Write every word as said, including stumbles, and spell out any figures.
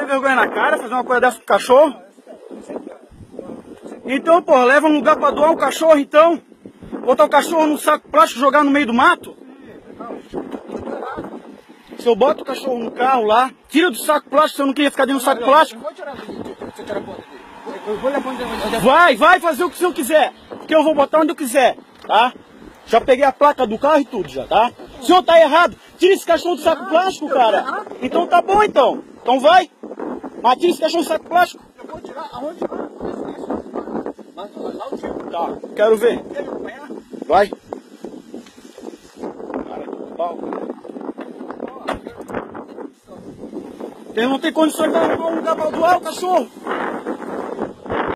tem vergonha na cara fazer uma coisa dessa com o cachorro? Então, porra, leva um lugar pra doar um cachorro, então. Botar o cachorro num saco plástico e jogar no meio do mato? Se eu boto o cachorro no carro lá, tira do saco plástico, se eu não queria ficar dentro do saco plástico. Vai, vai fazer o que o senhor quiser. Porque eu vou botar onde eu quiser, tá? Já peguei a placa do carro e tudo já, tá? O senhor tá errado. Tira esse cachorro do saco plástico, cara. Então tá bom, então. Então vai. Mas tira esse cachorro do saco plástico. Eu vou tirar aonde vai? Lá o tiro. Tá, quero ver. Quer me acompanhar? Vai. Cara do pau. Ele não tem condições de arrumar um lugar pra doar o cachorro.